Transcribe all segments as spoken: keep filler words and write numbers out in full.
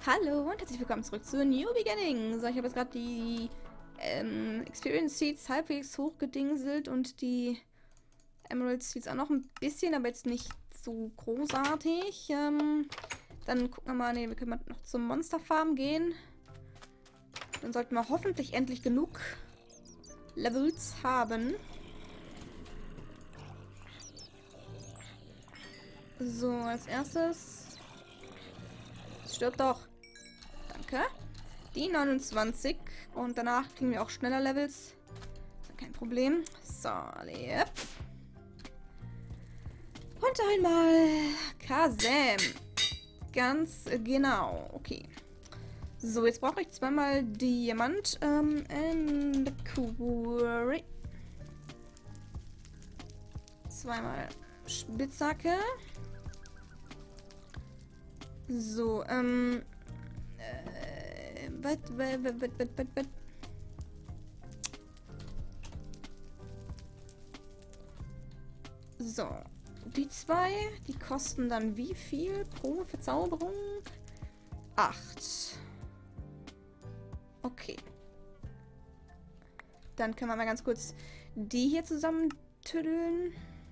Hallo und herzlich willkommen zurück zu New Beginning. So, ich habe jetzt gerade die ähm, Experience Seeds halbwegs hochgedingselt und die Emerald Seeds auch noch ein bisschen, aber jetzt nicht so großartig. Ähm, dann gucken wir mal, ne, wir können mal noch zum Monster Farm gehen. Dann sollten wir hoffentlich endlich genug Levels haben. So, als erstes. Stirb doch. Danke. Die neunundzwanzig. Und danach kriegen wir auch schneller Levels. Kein Problem. So, yep. Und einmal Kasem. Ganz genau. Okay. So, jetzt brauche ich zweimal Diamant. Ähm, in the Quarry. Zweimal Spitzhacke. So, ähm. Äh, wat, wat, wat, wat, wat, wat, wat. So, die zwei, die kosten dann wie viel pro Verzauberung? Acht. Okay. Dann können wir mal ganz kurz die hier zusammen tüddeln.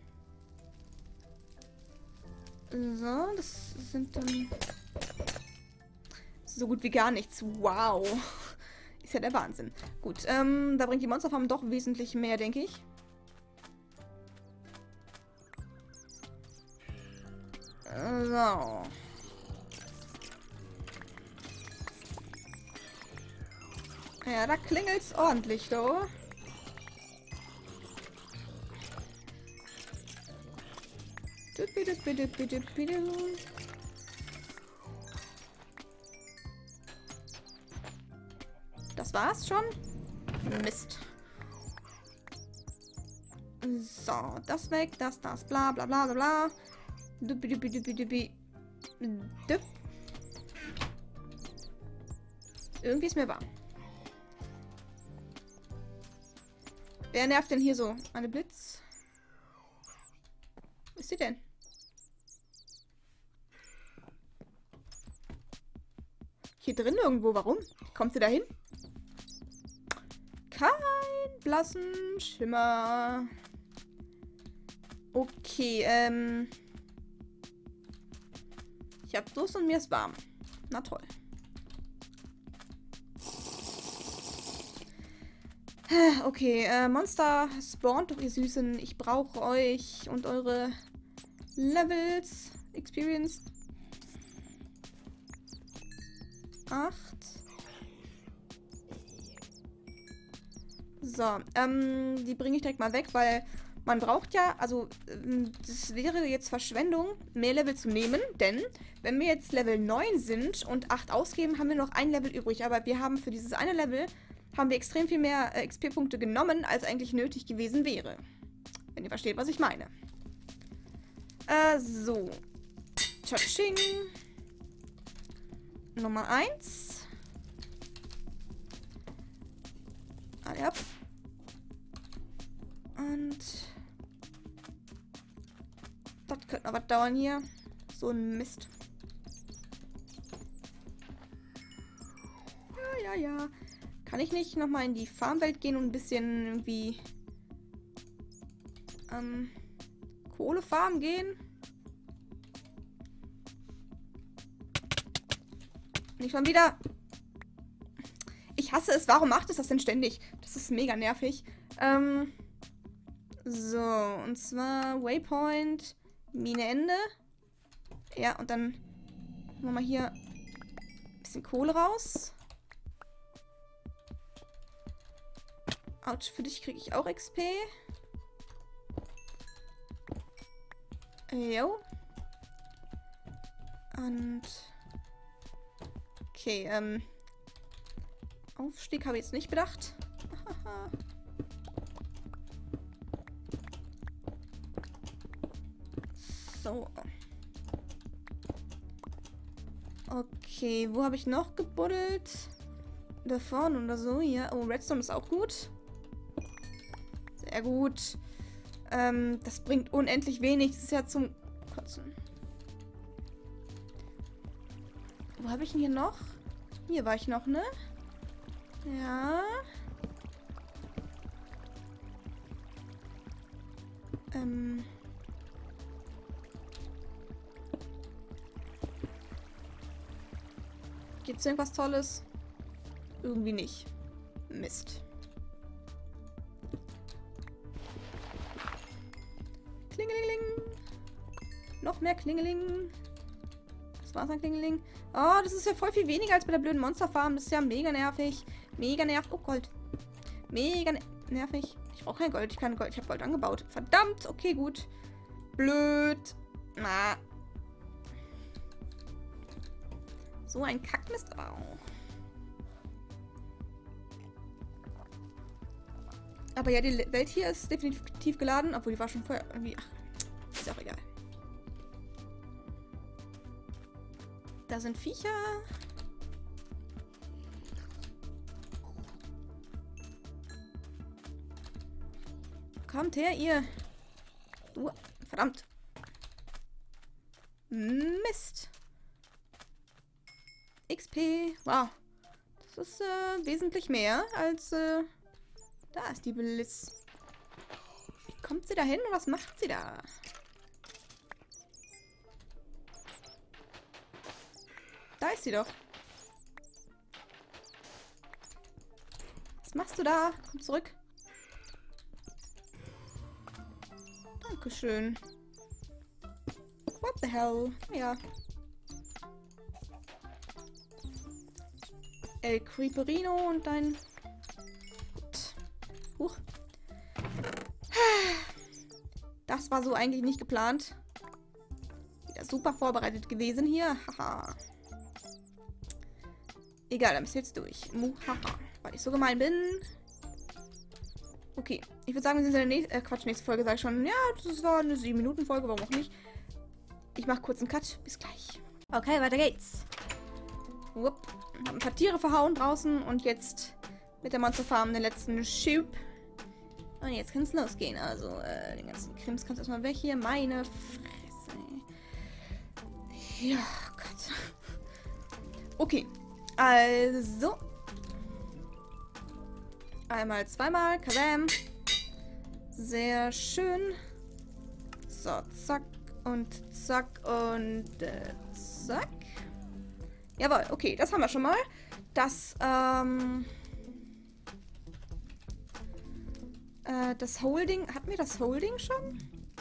So, das sind dann so gut wie gar nichts. Wow. Ist ja der Wahnsinn. Gut, ähm, da bringt die Monsterfarm doch wesentlich mehr, denke ich. So. Ja, da klingelt's ordentlich, doch. Das war's schon? Mist. So, das weg, das, das, bla bla bla bla bla. Dupi, dupi, dupi, dupi. Dup. Irgendwie ist mir warm. Wer nervt denn hier so? Eine Blitz? Wo ist sie denn? Hier drin irgendwo. Warum? Kommt sie da hin? Kein blassen Schimmer. Okay, ähm. Ich hab Durst und mir ist warm. Na toll. Okay, äh, Monster spawnt doch, ihr Süßen. Ich brauche euch und eure Levels. Experience. Acht. So, ähm, die bringe ich direkt mal weg, weil man braucht ja, also, ähm, das wäre jetzt Verschwendung, mehr Level zu nehmen, denn wenn wir jetzt Level neun sind und acht ausgeben, haben wir noch ein Level übrig. Aber wir haben für dieses eine Level haben wir extrem viel mehr äh, X P-Punkte genommen, als eigentlich nötig gewesen wäre. Wenn ihr versteht, was ich meine. Äh, so. Tschatsching. Nummer eins. Alle ab. Und das könnte noch was dauern hier. So ein Mist. Ja, ja, ja. Kann ich nicht nochmal in die Farmwelt gehen und ein bisschen irgendwie ähm, Kohlefarm gehen? Nicht schon wieder. Ich hasse es. Warum macht es das denn ständig? Das ist mega nervig. Ähm, so, und zwar Waypoint, Mine Ende. Ja, und dann machen wir mal hier ein bisschen Kohle raus. Autsch, für dich kriege ich auch X P. Jo. Und okay, ähm Aufstieg habe ich jetzt nicht bedacht. So. Okay, wo habe ich noch gebuddelt? Da vorne oder so, ja. Oh, Redstone ist auch gut. Sehr gut. Ähm, das bringt unendlich wenig. Das ist ja zum Kotzen. Wo habe ich ihn hier noch? Hier war ich noch, ne? Ja. Ähm. Gibt's irgendwas Tolles? Irgendwie nicht. Mist. Klingeling. Noch mehr Klingeling. Das war's an Klingeling. Oh, das ist ja voll viel weniger als bei der blöden Monsterfarm. Das ist ja mega nervig. Mega nervig. Oh, Gold. Mega ne nervig. Ich brauche kein Gold. Ich kann Gold. Ich habe Gold angebaut. Verdammt. Okay, gut. Blöd. Na. So ein Kackmist. Oh. Aber ja, die Welt hier ist definitiv geladen. Obwohl, die war schon vorher irgendwie... Ach, ist auch egal. Da sind Viecher. Kommt her, ihr. Uh, verdammt. Mist. X P. Wow. Das ist äh, wesentlich mehr als... Äh, da ist die Bliss. Wie kommt sie da hin und was macht sie da? Da ist sie doch. Was machst du da? Komm zurück. Dankeschön. What the hell? Ja. El Creeperino und dein... Gut. Huch. Das war so eigentlich nicht geplant. Wieder super vorbereitet gewesen hier. Haha. Egal, dann bist du jetzt durch. Muhaha. Weil ich so gemein bin. Okay. Ich würde sagen, wir sind in der nächsten... Äh, Quatsch, nächste Folge sage ich schon. Ja, das war eine sieben Minuten Folge, warum auch nicht. Ich mache kurz einen Cut. Bis gleich. Okay, weiter geht's. Wupp. Hab ein paar Tiere verhauen draußen und jetzt mit der Monsterfarm den letzten Schub. Und jetzt kann es losgehen. Also, äh, den ganzen Krims kannst du erstmal weg hier. Meine Fresse. Ja, Gott. Okay. Also. Einmal, zweimal. Kabam. Sehr schön. So, zack und zack und äh, zack. Jawohl, okay, das haben wir schon mal. Das, ähm... Äh, das Holding... Hatten wir das Holding schon?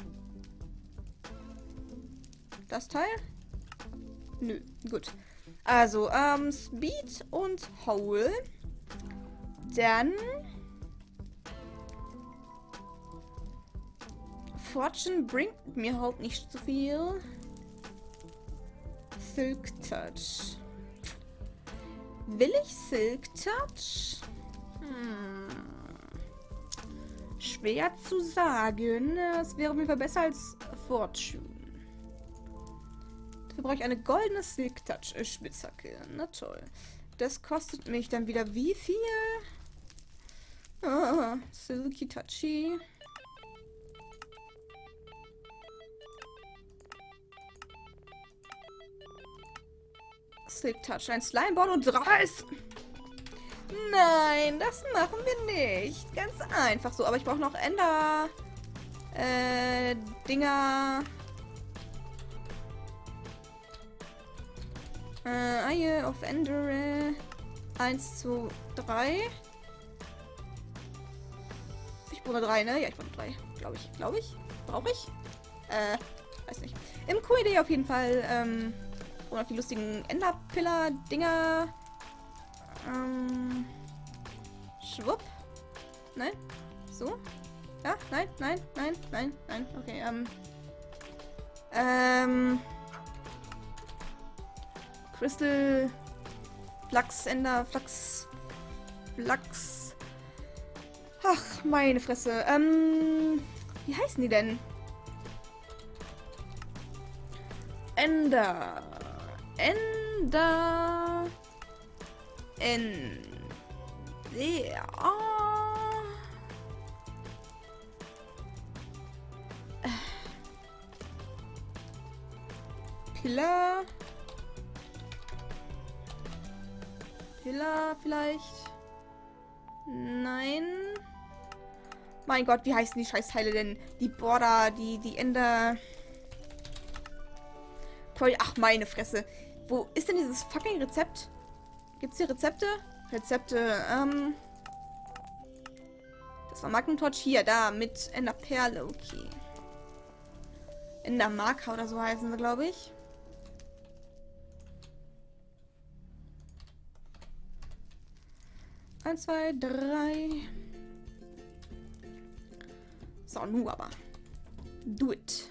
Das Teil? Nö, gut. Also, ähm, Speed und Hole. Dann... Fortune bringt mir überhaupt nicht so viel. Silk Touch. Will ich Silk Touch? Hm. Schwer zu sagen. Es wäre auf jeden Fall besser als Fortune. Dafür brauche ich eine goldene Silk Touch Spitzhacke. Na toll. Das kostet mich dann wieder wie viel? Ah, Silky Touchy. Silk Touch, ein Slimeball und Reis. Nein, das machen wir nicht. Ganz einfach so. Aber ich brauche noch Ender. Äh, Dinger. Äh, Eye of Ender. Eins, zwei, drei. Ich brauche drei, ne? Ja, ich brauche drei. Glaube ich. Glaube ich. Brauche ich? Äh, weiß nicht. Im Q E D auf jeden Fall, ähm. Und auch die lustigen Enderpiller-Dinger. Ähm. Schwupp. Nein? So? Ja? Nein? Nein? Nein? Nein? Nein? Okay, ähm. Ähm. Crystal. Flachs, Ender, Flachs. Flachs. Ach, meine Fresse. Ähm. Wie heißen die denn? Ender. Ender. Ender. Pillar. Pillar vielleicht? Nein. Mein Gott, wie heißen die Scheißteile denn? Die Border, die, die Ender... Ach, meine Fresse. Wo ist denn dieses fucking Rezept? Gibt's hier Rezepte? Rezepte, ähm... Das war Magnetouch hier, da, mit Enderperle, okay. Endermarker oder so heißen sie, glaube ich. Eins, zwei, drei. So, nu aber. Do it.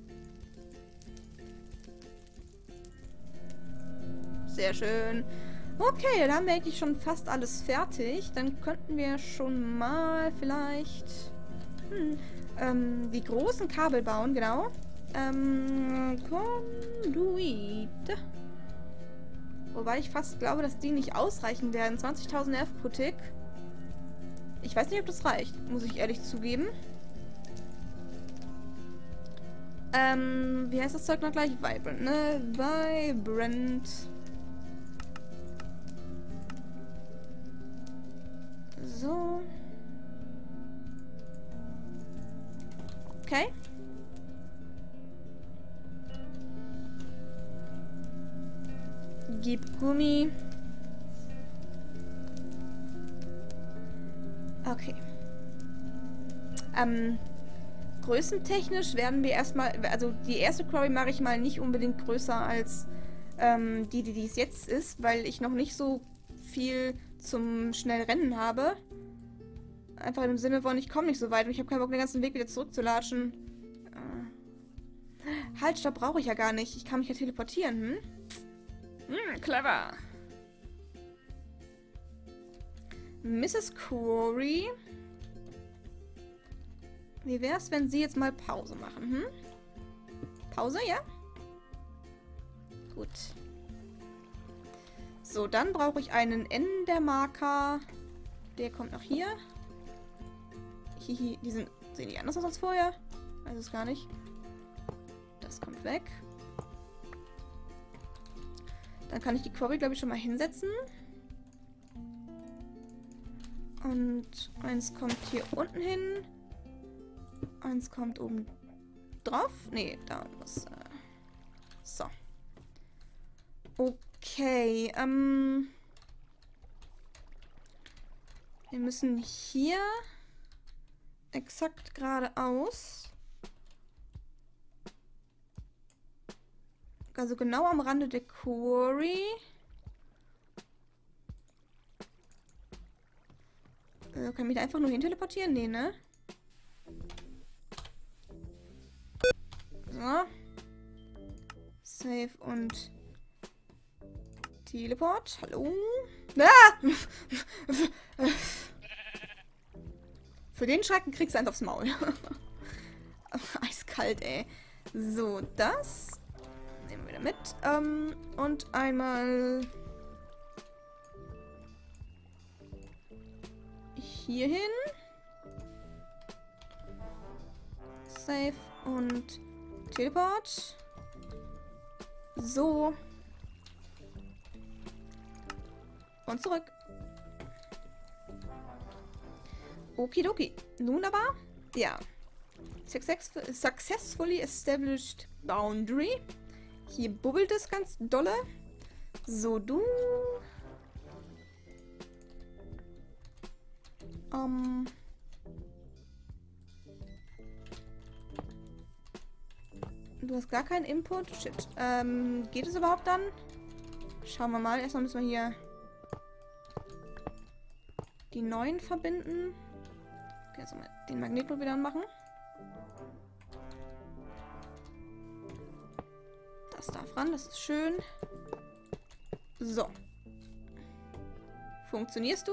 Sehr schön. Okay, dann haben wir eigentlich schon fast alles fertig. Dann könnten wir schon mal vielleicht hm, ähm, die großen Kabel bauen, genau. Ähm, Conduit. Wobei ich fast glaube, dass die nicht ausreichen werden. zwanzigtausend F pro Tick. Ich weiß nicht, ob das reicht, muss ich ehrlich zugeben. Ähm, wie heißt das Zeug noch gleich? Vibrant, ne? Vibrant. So. Okay. Gib Gummi. Okay. Ähm, größentechnisch werden wir erstmal, also die erste Quarry mache ich mal nicht unbedingt größer als ähm, die, die dies jetzt ist, weil ich noch nicht so viel zum schnell Rennen habe. Einfach im Sinne von, ich komme nicht so weit und ich habe keinen Bock, den ganzen Weg wieder zurückzulatschen. Äh. Halt, Stopp brauche ich ja gar nicht. Ich kann mich ja teleportieren, hm? Hm, clever. Misses Quarry. Wie wär's, wenn Sie jetzt mal Pause machen, hm? Pause, ja? Gut. So, dann brauche ich einen Endermarker. Der kommt noch hier. Hihi, die sind, sehen die anders aus als vorher? Weiß es gar nicht. Das kommt weg. Dann kann ich die Quarry, glaube ich, schon mal hinsetzen. Und eins kommt hier unten hin. Eins kommt oben drauf. Nee, da muss... Äh, so. Okay, ähm... wir müssen hier exakt geradeaus. Also genau am Rande der Quarry. Äh, kann ich mich da einfach nur hin teleportieren? Nee, ne? So. Save und Teleport. Hallo? Ah! Für den Schrecken kriegst du eins aufs Maul. Eiskalt, ey. So, das nehmen wir wieder mit. Ähm, und einmal hier hin. Save und Teleport. So. Und zurück. Okidoki. Nun aber, ja. Successful, successfully established boundary. Hier bubbelt es ganz dolle. So, du. Ähm. Du hast gar keinen Input. Shit. Ähm, geht es überhaupt dann? Schauen wir mal. Erstmal müssen wir hier die neuen verbinden. Okay, also mal den Magnetball wieder anmachen. Das darf ran, das ist schön. So. Funktionierst du?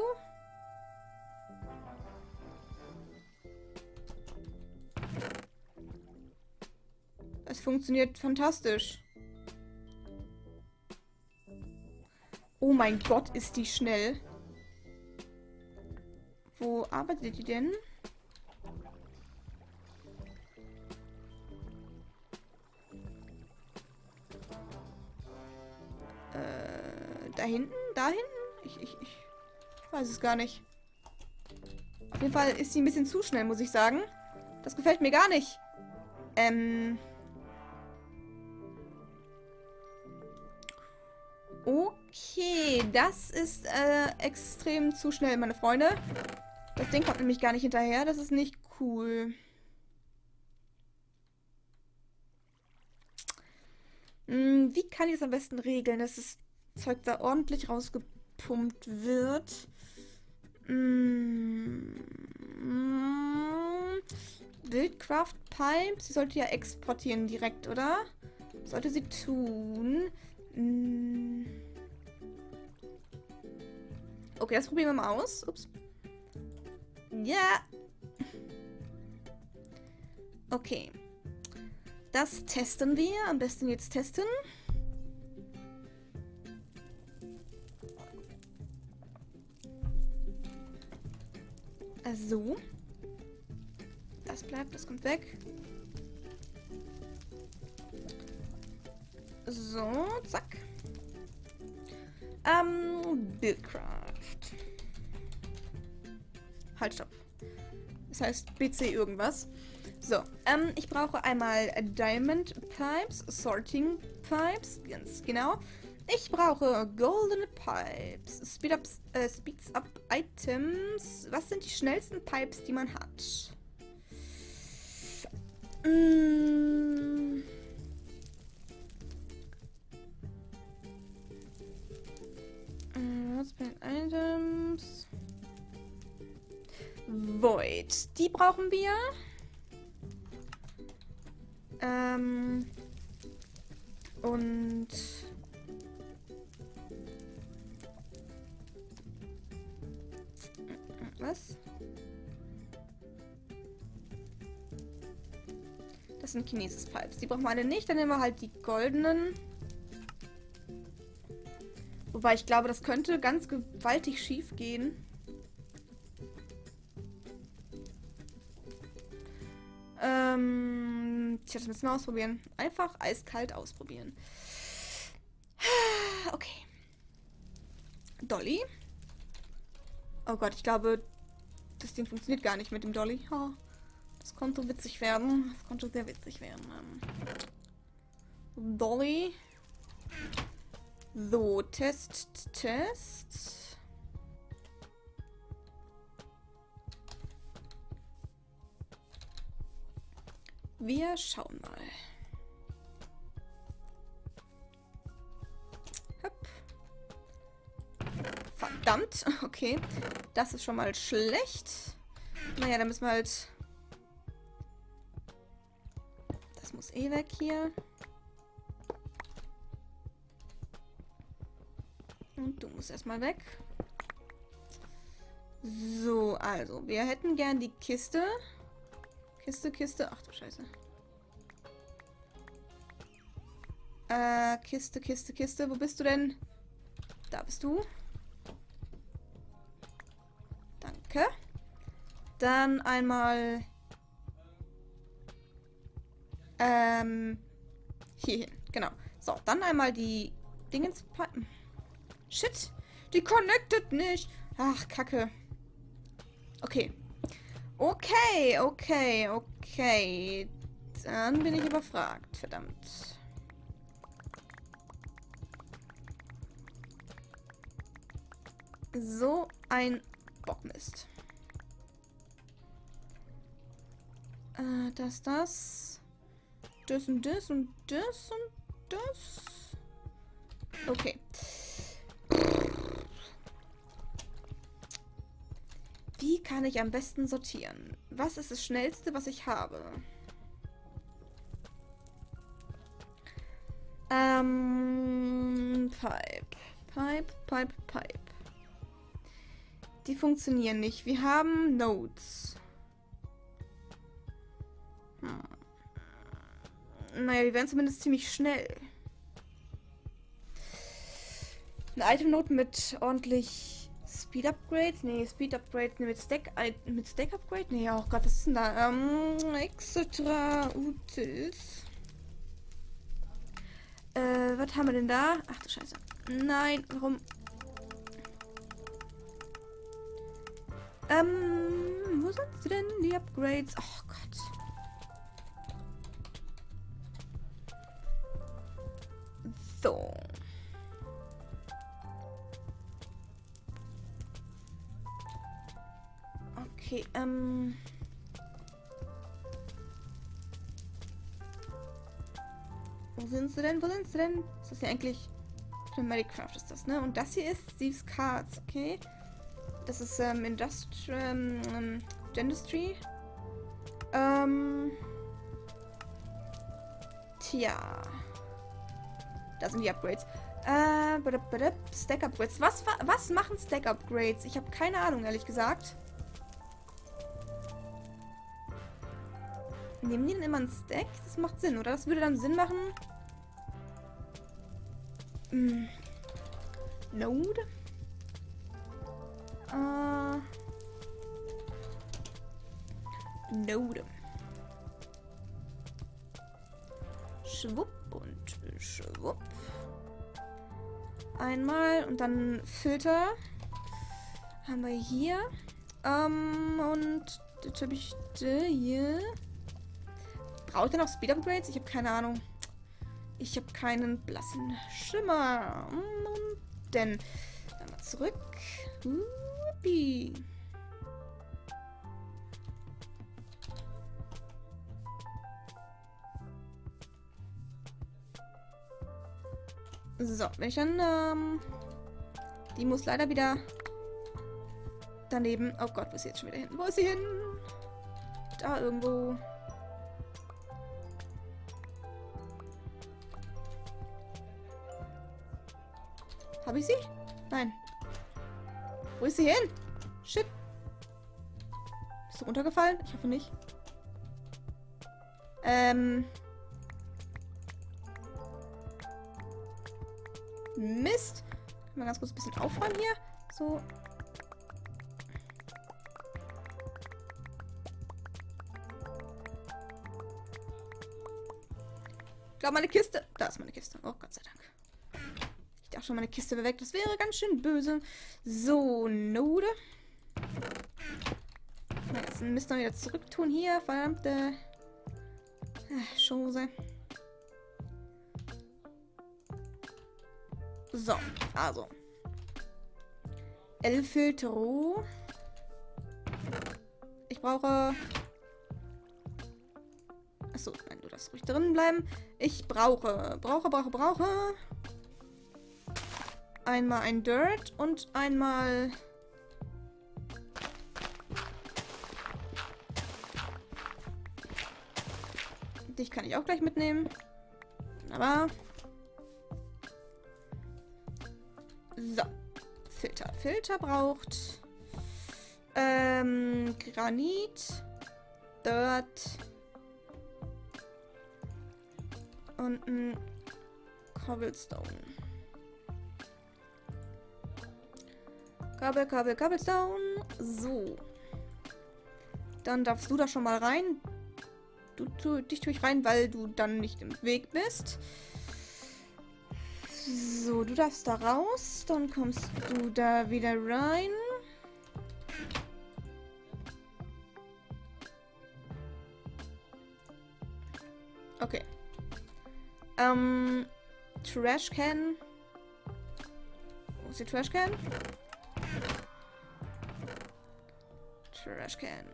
Es funktioniert fantastisch. Oh mein Gott, ist die schnell. Wo arbeitet die denn? Äh, da hinten? Da hinten? Ich, ich, ich weiß es gar nicht. Auf jeden Fall ist sie ein bisschen zu schnell, muss ich sagen. Das gefällt mir gar nicht. Ähm... Okay, das ist äh, extrem zu schnell, meine Freunde. Das Ding kommt nämlich gar nicht hinterher. Das ist nicht cool. Hm, wie kann ich es am besten regeln, dass das Zeug da ordentlich rausgepumpt wird? Hm, Buildcraft Pipe. Sie sollte ja exportieren direkt, oder? Sollte sie tun. Okay, das probieren wir mal aus. Ups. Ja. Okay. Das testen wir. Am besten jetzt testen. So. Das bleibt, das kommt weg. So, zack. Ähm, Buildcraft. Halt, stopp. Das heißt B C irgendwas. So, ähm, ich brauche einmal Diamond Pipes, Sorting Pipes, ganz genau. Ich brauche Golden Pipes, Speed up, äh, Speeds up Items. Was sind die schnellsten Pipes, die man hat? Mm. Speed Items. Void. Die brauchen wir. Ähm. Und. Was? Das sind Kinesis Pipes. Die brauchen wir alle nicht. Dann nehmen wir halt die goldenen. Wobei ich glaube, das könnte ganz gewaltig schief gehen. Ähm, tja, das müssen wir ausprobieren. Einfach eiskalt ausprobieren. Okay. Dolly. Oh Gott, ich glaube, das Ding funktioniert gar nicht mit dem Dolly. Oh, das konnte witzig werden. Das konnte sehr witzig werden. Dolly. So, Test, Test. Wir schauen mal. Hopp. Verdammt, okay. Das ist schon mal schlecht. Naja, dann müssen wir halt... Das muss eh weg hier. Und du musst erstmal weg. So, also, wir hätten gern die Kiste. Kiste, Kiste. Ach du Scheiße. Äh, Kiste, Kiste, Kiste. Wo bist du denn? Da bist du. Danke. Dann einmal... Ähm... Hierhin. Genau. So, dann einmal die Dingens... Shit. Die connected nicht. Ach, Kacke. Okay. Okay, okay, okay. Dann bin ich überfragt. Verdammt. So ein Bockmist. Äh, das, das. Das und das und das und das. Okay. Wie kann ich am besten sortieren? Was ist das Schnellste, was ich habe? Ähm, Pipe. Pipe, Pipe, Pipe. Die funktionieren nicht. Wir haben Nodes. Hm. Naja, die werden zumindest ziemlich schnell. Ein Item-Node mit ordentlich... Speed Upgrade? Nee, Speed Upgrade mit Stack mit Stack Upgrade? Nee, oh Gott, was ist denn da? Ähm, extra Utils. Äh, was haben wir denn da? Ach du Scheiße. Nein, warum? Ähm, wo sind sie denn, die Upgrades? Oh Gott. So. Okay, ähm... Wo sind sie denn? Wo sind sie denn? Ist das hier eigentlich... Medicraft ist das, ne? Und das hier ist Steve's Cards, okay? Das ist, ähm, Industri... Ähm, Dentistry. Ähm... Tja... Da sind die Upgrades. Äh, badab, badab, Stack Upgrades. Was, was machen Stack Upgrades? Ich habe keine Ahnung, ehrlich gesagt. Nehmen die denn immer einen Stack? Das macht Sinn, oder? Das würde dann Sinn machen. Hm. Node. Äh. Node. Schwupp und schwupp. Einmal und dann Filter. Haben wir hier. Ähm, und jetzt habe ich hier. Braucht er noch Speed Upgrades? Ich habe keine Ahnung. Ich habe keinen blassen Schimmer. Und dann einmal zurück. Uppi. So, wenn ich dann, ähm, die muss leider wieder daneben. Oh Gott, wo ist sie jetzt schon wieder hin? Wo ist sie hin? Da irgendwo. Habe ich sie? Nein. Wo ist sie hin? Shit. Bist du runtergefallen? Ich hoffe nicht. Ähm. Mist. Können wir ganz kurz ein bisschen aufräumen hier. So. Ich glaube, meine Kiste. Da ist meine Kiste. Oh, Gott sei Dank. Ich dachte schon, meine Kiste wäre weg. Das wäre ganz schön böse. So, Node. Jetzt müssen wir wieder zurück tun hier. Verdammte äh, Chose. So, also. El Filtro. Ich brauche... Achso, nein, du darfst ruhig drin bleiben. Ich brauche, brauche, brauche, brauche... Einmal ein Dirt und einmal... Dich kann ich auch gleich mitnehmen. Aber... So. Filter. Filter braucht... Ähm, Granit. Dirt. Und ein Cobblestone. Kabel, Kabel, Cobblestone. So. Dann darfst du da schon mal rein. Du, du, dich tue ich rein, weil du dann nicht im Weg bist. So, du darfst da raus. Dann kommst du da wieder rein. Okay. Ähm, Trashcan. Wo ist die Trashcan? Trashcan.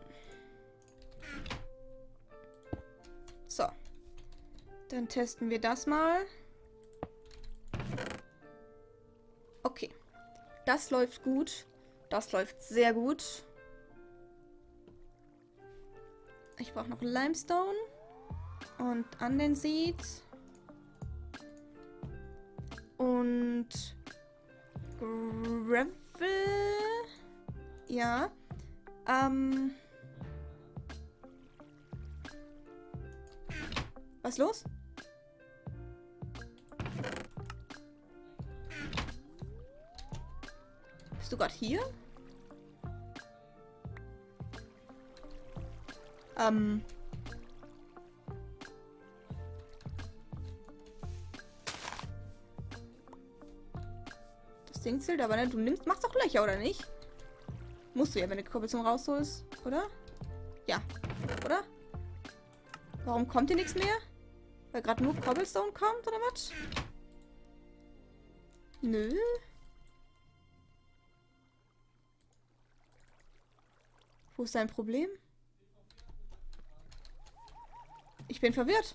So. Dann testen wir das mal. Okay. Das läuft gut. Das läuft sehr gut. Ich brauche noch Limestone. Und Andesit. Und Gravel. Ja. Ähm. Was ist los? Bist du gerade hier? Ähm. Das Ding zählt aber, ne? Du nimmst, machst doch Löcher, oder nicht? Musst du ja, wenn du Cobblestone rausholst, oder? Ja, oder? Warum kommt hier nichts mehr? Weil gerade nur Cobblestone kommt, oder was? Nö. Wo ist dein Problem? Ich bin verwirrt.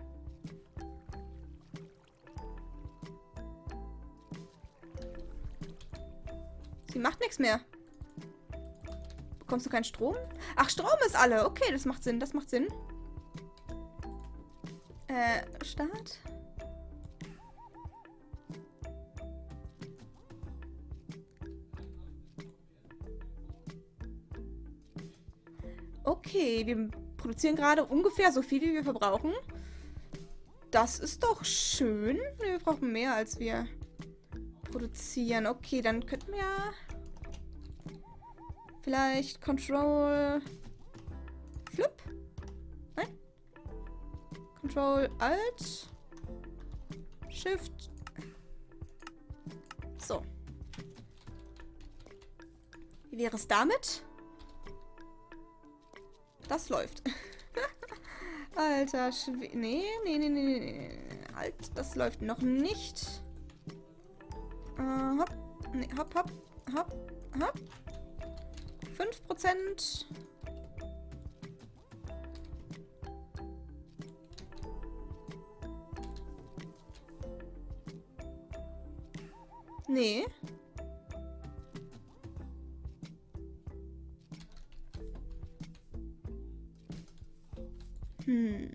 Sie macht nichts mehr. Bekommst du keinen Strom? Ach, Strom ist alle. Okay, das macht Sinn. Das macht Sinn. Äh, Start. Okay, wir produzieren gerade ungefähr so viel, wie wir verbrauchen. Das ist doch schön. Wir brauchen mehr, als wir produzieren. Okay, dann könnten wir vielleicht Control Flip? Nein? Control Alt Shift. So. Wie wäre es damit? Das läuft. Alter Schwe... Nee, nee, nee, nee, nee. Halt, das läuft noch nicht. Uh, hopp. Nee, hopp, hopp, hopp, hopp. fünf Prozent. Nee. Hm.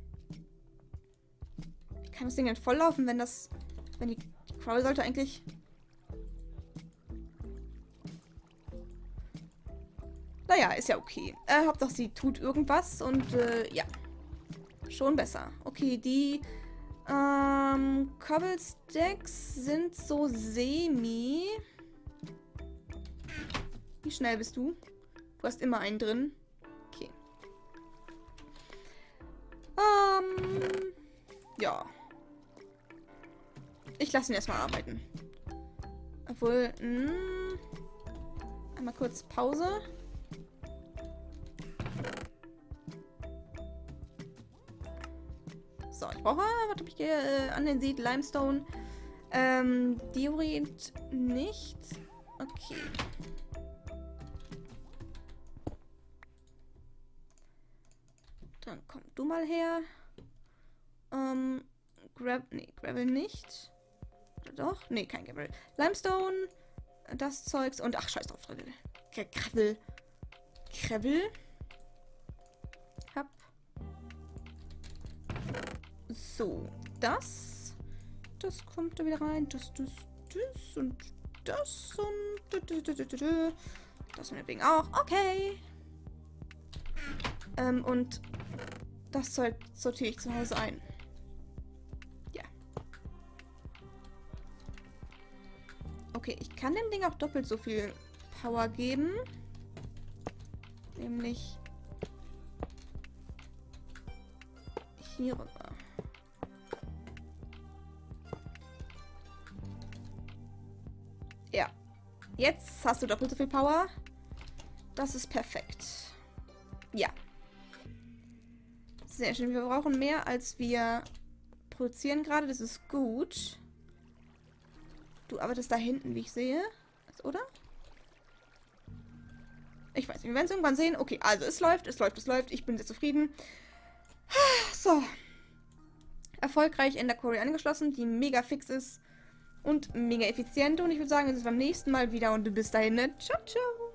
Wie kann das Ding denn volllaufen, wenn das... Wenn die... Die Crowd sollte eigentlich... Naja, ist ja okay. Äh, Hauptsache sie tut irgendwas und äh, ja. Schon besser. Okay, die ähm, Cobblestacks sind so semi. Wie schnell bist du? Du hast immer einen drin. Okay. Ähm, ja. Ich lasse ihn erstmal arbeiten. Obwohl, mh, einmal kurz Pause. So, ich brauche, was habe ich äh, an den Seed? Limestone. Ähm, Diorit nicht. Okay. Dann komm du mal her. Ähm, Grab, nee, Gravel nicht. Oder doch? Nee, kein Gravel. Limestone, das Zeugs und, ach, scheiß drauf, Gravel. Gravel. Gravel. Hab. So, das. Das kommt da wieder rein. Das, das, das und das und das meinetwegen auch. Okay. Ähm, und das Zeug sortiere ich zu Hause ein. Ja. Okay, ich kann dem Ding auch doppelt so viel Power geben. Nämlich hier rüber. Ja. Jetzt hast du doppelt so viel Power. Das ist perfekt. Ja. Sehr schön. Wir brauchen mehr, als wir produzieren gerade. Das ist gut. Du arbeitest da hinten, wie ich sehe. Oder? Ich weiß nicht. Wir werden es irgendwann sehen. Okay, also es läuft, es läuft, es läuft. Ich bin sehr zufrieden. So. Erfolgreich Ender Quarry angeschlossen, die mega fix ist und mega effizient. Und ich würde sagen, wir sehen uns beim nächsten Mal wieder und bis dahin, ne? Ciao, ciao.